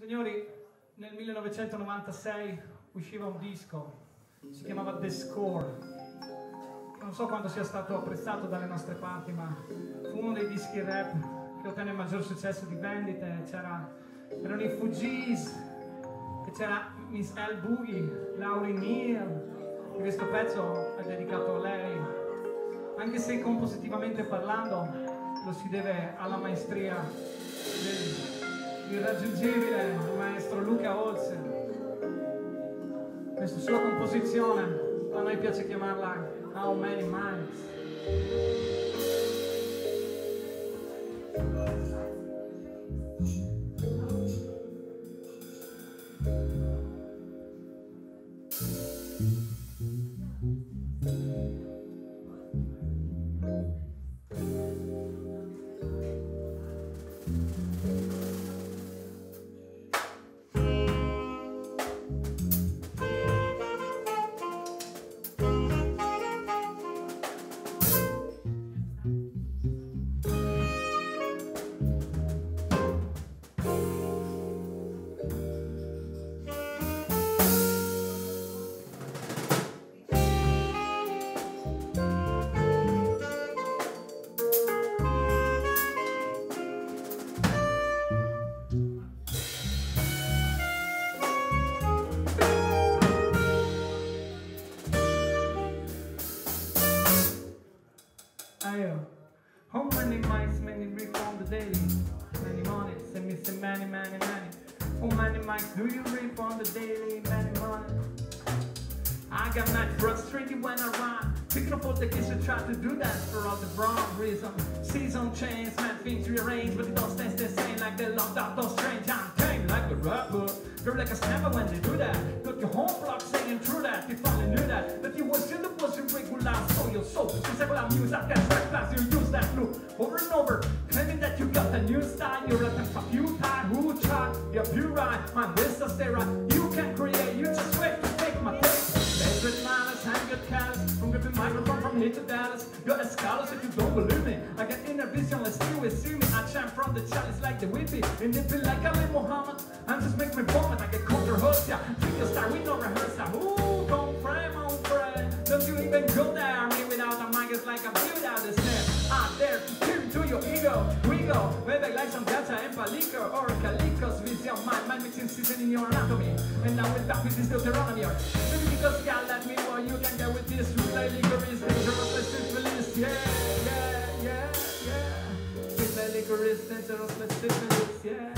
Signori, nel 1996 usciva un disco, si chiamava The Score. Non so quanto sia stato apprezzato dalle nostre parti, ma fu uno dei dischi rap che ottenne il maggior successo di vendite. C'erano i Fugees, e c'era Miss L. Boogie, Lauryn Hill, e questo pezzo è dedicato a lei, anche se compositivamente parlando lo si deve alla maestria dell'irraggiungibile maestro Luca Olzer. Questa sua composizione, a noi piace chiamarla How Many Miles. How many mics, many reap on the daily? Many monies, and missing many, many, many. How many mics do you reap on the daily? Many money. I got mad frustrated when I rhyme, picking up all the kids who try to do that for all the wrong reasons. Season change, mad things rearrange, but it all stays the same like they locked up those strange. I'm tame like a rapper, girl like a snapper when they do that. Got your home block saying true that, if only knew that you was in the wasn't regular, so your soul. You say, well, I'm used at that track class, you use that loop over and over, claiming that you got a new style. You're a temp you tired, who tried, you're pure right, man, this is the right. You can create, you just wait to take my take. With malice, hang your callous, from gripping microphone from here to Dallas. You're a scholar, so you don't believe me. I got inner vision, let's see me. I chant from the chalice like the whippy, and it feel like Ali Muhammad. And just make me vomit, I get controversial. Pick your star, we no rehearsal. Ooh, come pray, mon frère. Don't you even go there, me without a mic, it's like a view without a snare. I'm there to tune to your ego. We go, maybe like some ganja and palico, or calicos, vision, mind mixing season in your anatomy. And now we're back with this Deuteronomy. Maybe because God let me know you can get with this. With like licorice, dangerous, let's syphilis. Yeah. With like licorice, dangerous, let's syphilis. Yeah.